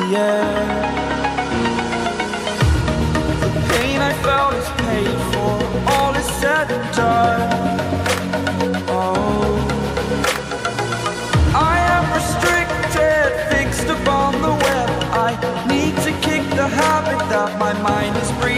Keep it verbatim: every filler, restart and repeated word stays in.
air. The pain I felt is paid for, all is said and done. Oh, I am restricted, fixed upon the web. I need to kick the habit that my mind is breathing.